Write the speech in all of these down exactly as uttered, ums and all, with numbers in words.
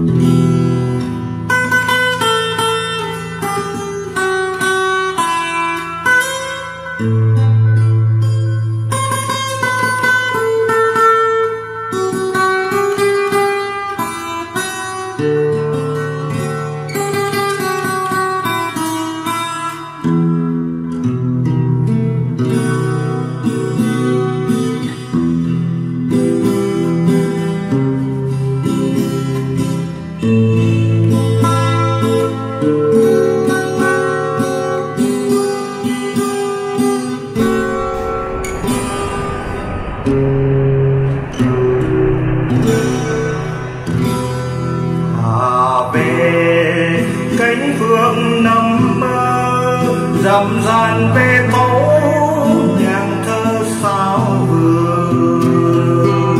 cánh phương nằm mơ dầm dàn về tấu nhạc thơ sao vương.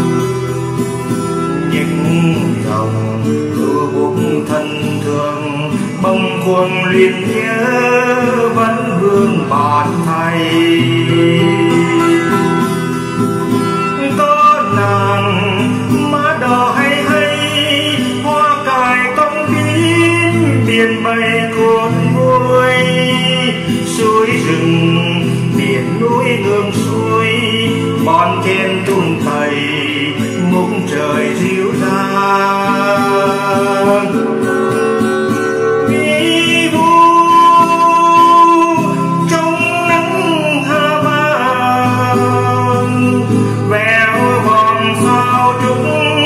Những dòng lưu buộc thân thường bâng khuâng liên nhớ vẫn vương bạt thầy. Có nàng má đỏ hay hay hoa cài tông kín biển bay cuốn vui, suối rừng biển núi nương suối bon chen tung thầy múc trời dịu dàng. Vi vu trong nắng hà vàng véo vòng sao trúc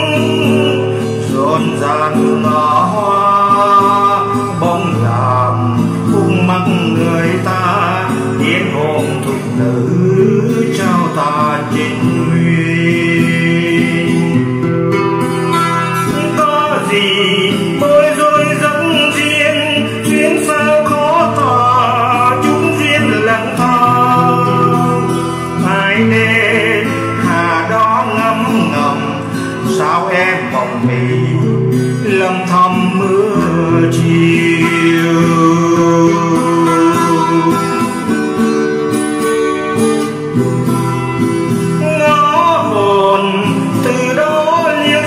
rộn ràng ngõ hoa bóng làm hung mắc người ta tiếng hồn thục nữ trao ta chính nguyên. Có gì bối rối dẫn duyên chuyến sao khó tỏ chúng duyên lặng thầm. Ai nên hà đó ngấm ngầm sao em mộng mị lâm thầm mưa chiều. Ngõ hồn từ đó liêu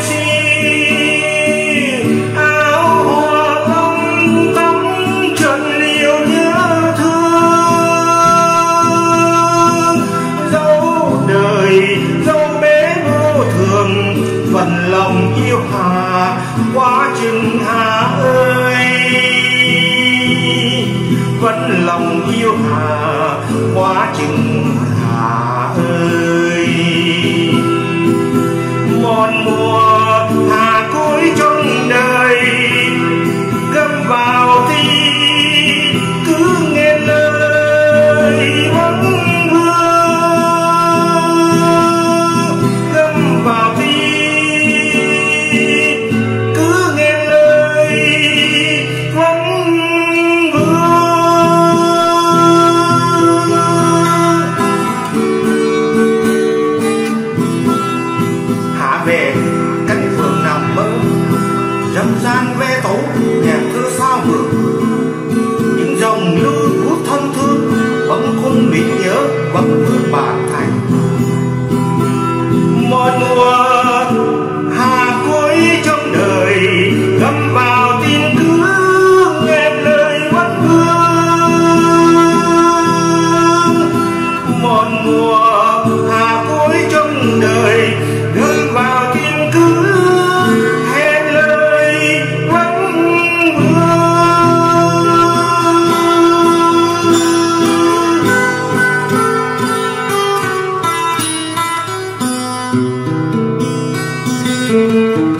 xiêu áo hoa long tắm trần liêu nhớ thương. Dẫu đời dẫu bế vô thường phần lòng yêu hà quá chừng hà ơi. Vẫn lòng yêu hà quá chừng hà ơi. Một mùa hà cuối trong đời gâm vào thì cứ nghe lời vẫn vương. Gâm vào thì cứ nghe lời vẫn về cánh phường nằm mơ dâm gian ve tấu nhạc thơ sao hưởng. Những dòng lưu của thân thương bỗng khung mình nhớ vẫn vương bản thành. Một mùa hà cuối trong đời găm vào tin cứ nghe lời vẫn vương. Một mùa hà cuối trong đời gửi vào tin cứ hẹn lời vẫn vương.